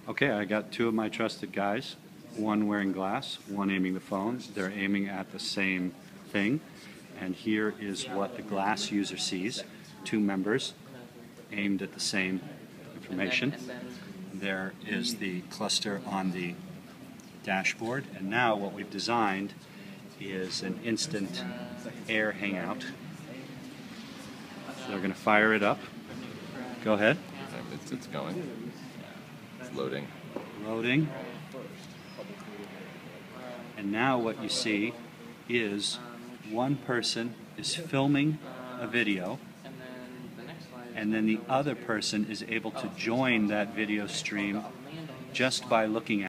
Okay, I got two of my trusted guys, one wearing glass, one aiming the phone. They're aiming at the same thing. And here is what the glass user sees. Two members aimed at the same information. There is the cluster on the dashboard. And now what we've designed is an instant air hangout. So they're going to fire it up. Go ahead. It's going. It's loading. Loading. And now what you see is one person is filming a video, and then the other person is able to join that video stream just by looking at it.